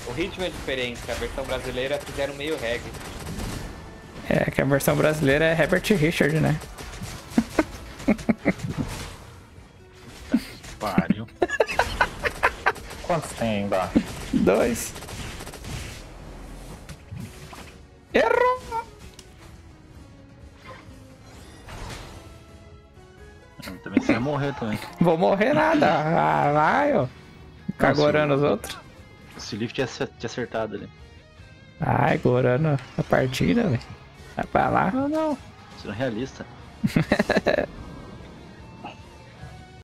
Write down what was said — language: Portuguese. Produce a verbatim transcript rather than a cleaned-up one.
O ritmo é diferente, a versão brasileira fizeram meio reggae. É, que a versão brasileira é Herbert Richard, né? Pariu. Quantos tem aí embaixo? Dois. Errou! Também você vai morrer também. Vou morrer nada. Ah, vai, ó. Ficar gorando os outros. Se o Leaf tinha acertado ali. Ai, gorando a partida, velho. Vai pra lá. Não, não. Isso não é realista.